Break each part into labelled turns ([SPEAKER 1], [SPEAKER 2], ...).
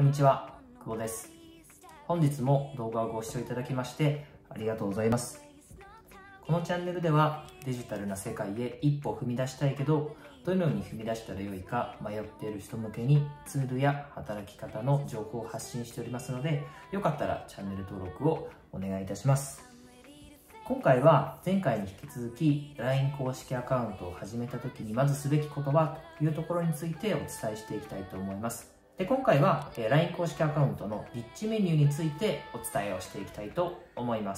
[SPEAKER 1] こんにちは、久保です。本日も動画をご視聴いただきましてありがとうございます。このチャンネルではデジタルな世界へ一歩踏み出したいけど、どのように踏み出したらよいか迷っている人向けにツールや働き方の情報を発信しておりますので、よかったらチャンネル登録をお願いいたします。今回は前回に引き続き LINE 公式アカウントを始めた時にまずすべきことはというところについてお伝えしていきたいと思います。で、今回は LINE 公式アカウントのリッチメニューについてお伝えをしていきたいと思います。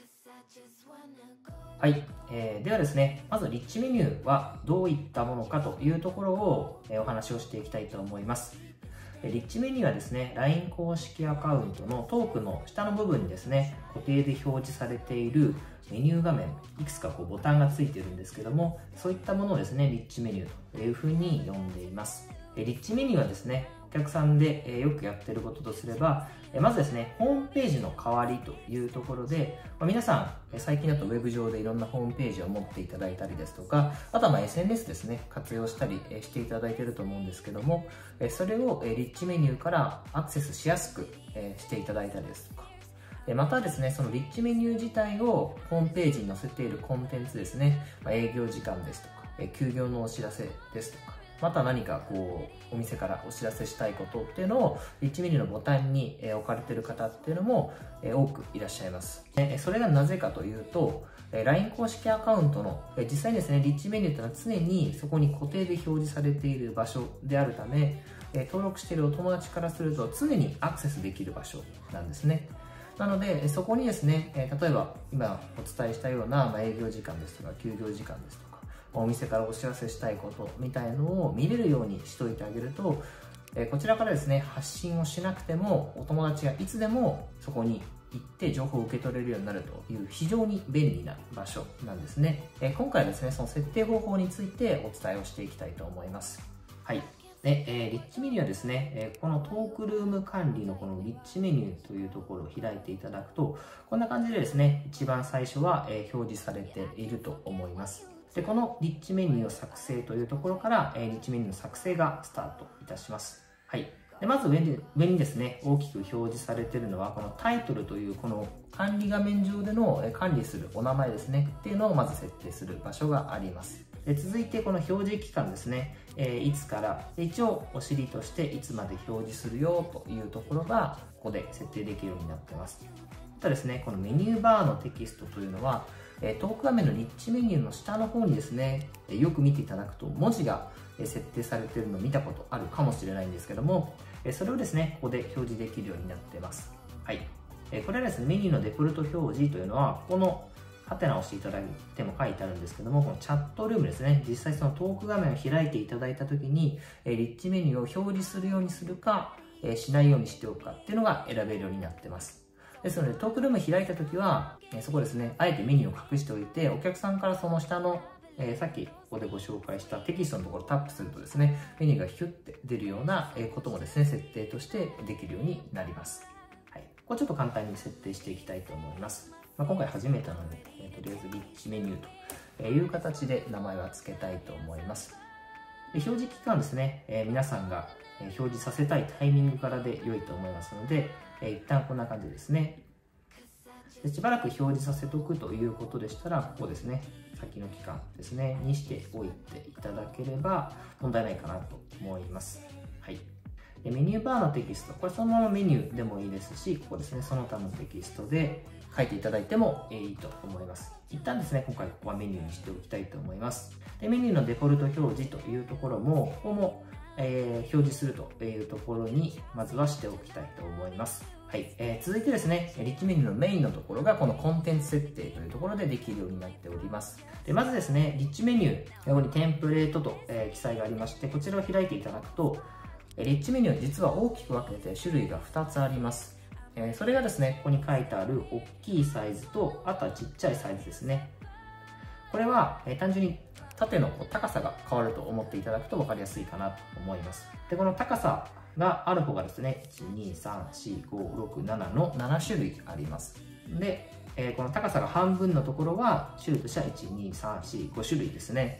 [SPEAKER 1] はい、ではですね、まずリッチメニューはどういったものかというところをお話をしていきたいと思います。リッチメニューはですね、LINE 公式アカウントのトークの下の部分にですね、固定で表示されているメニュー画面、いくつかボタンがついているんですけども、そういったものをですね、リッチメニューというふうに呼んでいます。リッチメニューはですね、お客さんでよくやっていることとすれば、まずですね、ホームページの代わりというところで、皆さん、最近だとウェブ上でいろんなホームページを持っていただいたりですとか、あとはSNS ですね、活用したりしていただいていると思うんですけども、それをリッチメニューからアクセスしやすくしていただいたりですとか、またですね、そのリッチメニュー自体をホームページに載せているコンテンツですね、営業時間ですとか、休業のお知らせですとか、また何かお店からお知らせしたいことっていうのをリッチメニューのボタンに置かれている方っていうのも多くいらっしゃいます。それがなぜかというと、LINE 公式アカウントの実際にですね、リッチメニューっていうのは常にそこに固定で表示されている場所であるため、登録しているお友達からすると常にアクセスできる場所なんですね。なので、そこにですね、例えば今お伝えしたような営業時間ですとか休業時間ですとか、お店からお知らせしたいことみたいのを見れるようにしといてあげると、こちらからですね、発信をしなくてもお友達がいつでもそこに行って情報を受け取れるようになるという非常に便利な場所なんですね。今回はですね、その設定方法についてお伝えをしていきたいと思います。はい。で、リッチメニューはですね、このトークルーム管理のこのリッチメニューというところを開いていただくと、こんな感じでですね、一番最初は表示されていると思います。で、このリッチメニューを作成というところから、リッチメニューの作成がスタートいたします。はい。で、まず上にですね、大きく表示されているのは、このタイトルというこの管理画面上での管理するお名前ですね、っていうのをまず設定する場所があります。で、続いてこの表示期間ですね、いつから、一応お尻としていつまで表示するよというところが、ここで設定できるようになっています。またですね、このメニューバーのテキストというのは、トーク画面のリッチメニューの下の方にですね、よく見ていただくと文字が設定されているのを見たことあるかもしれないんですけども、それをですね、ここで表示できるようになっています。はい。これはですね、メニューのデフォルト表示というのは、このハテナを押していただいても書いてあるんですけども、このチャットルームですね、実際そのトーク画面を開いていただいたときに、リッチメニューを表示するようにするか、しないようにしておくかっていうのが選べるようになっています。ですので、トークルーム開いたときは、そこですね、あえてメニューを隠しておいて、お客さんからその下の、さっきここでご紹介したテキストのところをタップするとですね、メニューがヒュッて出るようなこともですね、設定としてできるようになります。はい。これちょっと簡単に設定していきたいと思います。今回初めてなので、とりあえずリッチメニューという形で名前は付けたいと思います。で、表示期間ですね、皆さんが表示させたいタイミングからで良いと思いますので、一旦こんな感じですね。で、しばらく表示させておくということでしたら、ここですね、先の期間ですね、にしておいていただければ問題ないかなと思います。はい。で、メニューバーのテキスト、これそのままメニューでもいいですし、ここですね、その他のテキストで書いていただいてもいいと思います。一旦ですね、今回ここはメニューにしておきたいと思います。で、メニューのデフォルト表示というところも、ここも表示するというところにまずはしておきたいと思います。はい。続いてですね、リッチメニューのメインのところがこのコンテンツ設定というところでできるようになっております。で、まずですね、リッチメニュー、ここにテンプレートと記載がありまして、こちらを開いていただくと、リッチメニュー実は大きく分けて種類が2つあります。それがですね、ここに書いてある大きいサイズと、あとはちっちゃいサイズですね。これは単純に縦の高さが変わると思っていただくと分かりやすいかなと思います。で、この高さがある方がですね、1、2、3、4、5、6、7の7種類あります。で、この高さが半分のところは種類としては1、2、3、4、5種類ですね。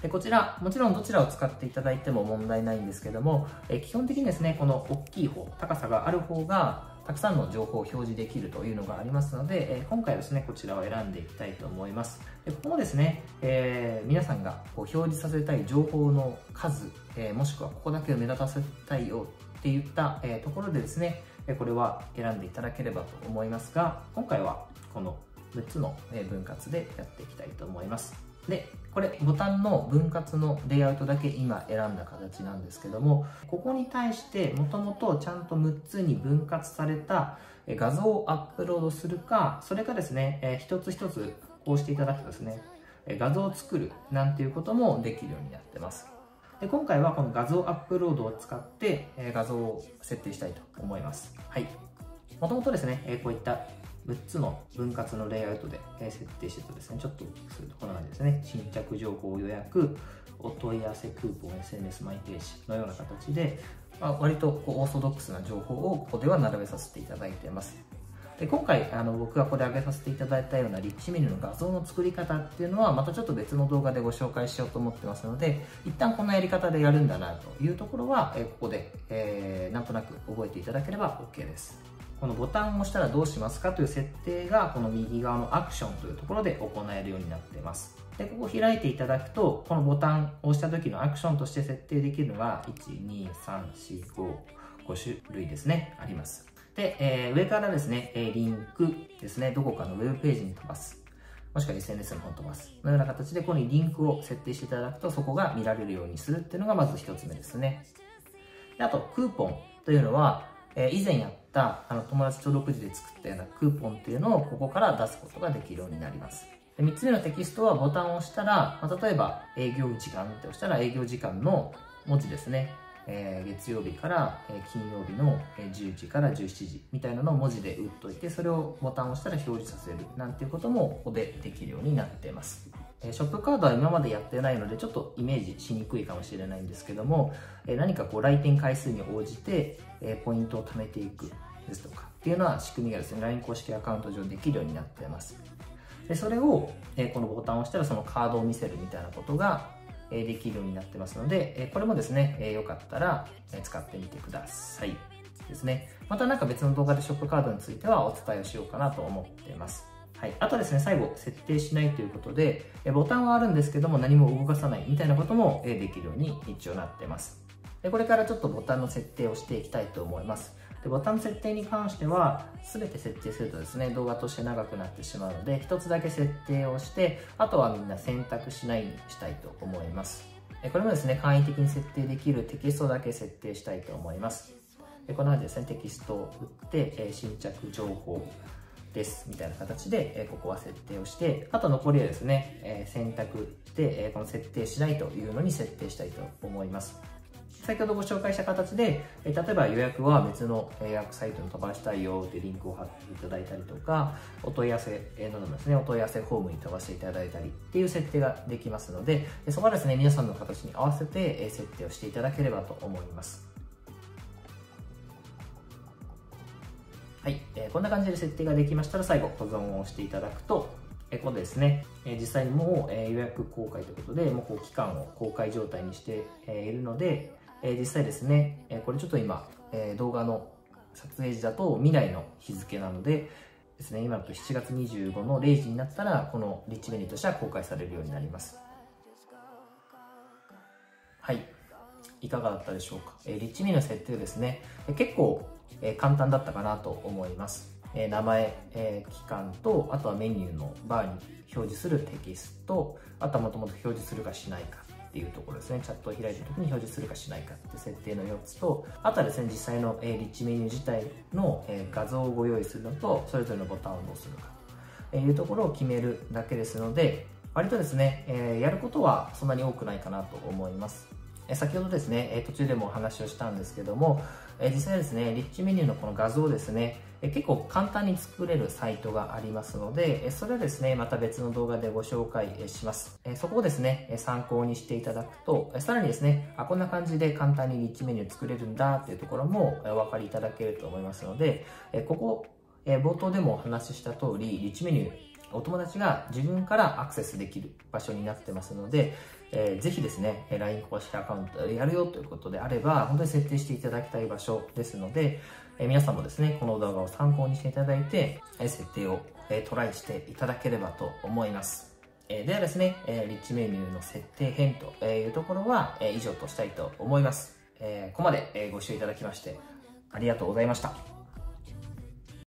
[SPEAKER 1] でこちら、もちろんどちらを使っていただいても問題ないんですけども、基本的にですね、この大きい方、高さがある方が、たくさんの情報を表示できるというのがありますので、今回はですね、こちらを選んでいきたいと思います。でここもですね、皆さんがこう表示させたい情報の数、もしくはここだけを目立たせたいよっていった、ところでですね、これは選んでいただければと思いますが、今回はこの6つの分割でやっていきたいと思います。で、これボタンの分割のレイアウトだけ今選んだ形なんですけども、ここに対してもともとちゃんと6つに分割された画像をアップロードするか、それかですね、一つ一つこうしていただくとですね、画像を作るなんていうこともできるようになってます。で今回はこの画像アップロードを使って画像を設定したいと思います。はい。もともとですね、こういった6つの分割のレイアウトで設定してるとですね、ちょっとするとこんな感じですね。新着情報予約、お問い合わせクーポン、SNS マイページのような形で、割とオーソドックスな情報をここでは並べさせていただいています。で今回僕がここで挙げさせていただいたようなリッチメニューの画像の作り方っていうのはまたちょっと別の動画でご紹介しようと思ってますので、一旦こんなやり方でやるんだなというところは、ここで、なんとなく覚えていただければ OK です。このボタンを押したらどうしますかという設定がこの右側のアクションというところで行えるようになっています。でここを開いていただくと、このボタンを押した時のアクションとして設定できるのが1、2、3、4、5種類ですね、あります。で、上からですね、リンクですね、どこかのウェブページに飛ばす。もしくは SNS の方に飛ばす。のような形で、ここにリンクを設定していただくと、そこが見られるようにするっていうのがまず一つ目ですね。であと、クーポンというのは、以前やった友達と独自で作ったようなクーポンっていうのをここから出すことができるようになります。で3つ目のテキストはボタンを押したら、例えば営業時間って押したら営業時間の文字ですね。月曜日から金曜日の10時から17時みたいなのを文字で打っといて、それをボタンを押したら表示させるなんていうこともここでできるようになっています。ショップカードは今までやってないのでちょっとイメージしにくいかもしれないんですけども、何かこう来店回数に応じてポイントを貯めていくですとかっていうような仕組みがですね、LINE 公式アカウント上できるようになっています。でそれをこのボタンを押したらそのカードを見せるみたいなことができるようになってますので、これもですね、よかったら使ってみてくださいですね。またなんか別の動画でショップカードについてはお伝えをしようかなと思っています。はい、あとですね、最後、設定しないということで、ボタンはあるんですけども何も動かさないみたいなこともできるように一応なっています。でこれからちょっとボタンの設定をしていきたいと思います。でボタンの設定に関しては、全て設定するとですね、動画として長くなってしまうので、一つだけ設定をして、あとはみんな選択しないにしたいと思います。これもですね、簡易的に設定できるテキストだけ設定したいと思います。こんな感じですね、テキストを打って、新着情報ですみたいな形で、ここは設定をして、あと残りはですね、選択して、この設定しないというのに設定したいと思います。先ほどご紹介した形で、例えば予約は別の予約サイトに飛ばしたいよってリンクを貼っていただいたりとか、お問い合わせなどもですね、お問い合わせフォームに飛ばしていただいたりっていう設定ができますので、そこはですね、皆さんの形に合わせて設定をしていただければと思います。はい、こんな感じで設定ができましたら、最後保存をしていただくと、ここでですね、実際にもう予約公開ということで、もうこう期間を公開状態にしているので、実際ですね、これちょっと今、動画の撮影時だと未来の日付なのでですね、今だと7月25の0時になったら、このリッチメニューとしては公開されるようになります。はい。いかがだったでしょうか。リッチメニューの設定ですね、結構簡単だったかなと思います。名前、期間と、あとはメニューのバーに表示するテキスト、あとはもともと表示するかしないかっていうところですね。チャットを開いた時に表示するかしないかって設定の4つと、あとはですね、実際のリッチメニュー自体の画像をご用意するのと、それぞれのボタンをどうするかというところを決めるだけですので、割とですね、やることはそんなに多くないかなと思います。先ほどですね、途中でもお話をしたんですけども、実際ですね、リッチメニューのこの画像をですね、結構簡単に作れるサイトがありますので、それはですね、また別の動画でご紹介します。そこをですね、参考にしていただくと、さらにですね、こんな感じで簡単にリッチメニュー作れるんだっていうところもお分かりいただけると思いますので、ここ、冒頭でもお話しした通り、リッチメニュお友達が自分からアクセスできる場所になってますので、ぜひですね、LINE 公式アカウントやるよということであれば、本当に設定していただきたい場所ですので、皆さんもですね、この動画を参考にしていただいて、設定をトライしていただければと思います。ではですね、リッチメニューの設定編というところは以上としたいと思います。ここまでご視聴いただきましてありがとうございました。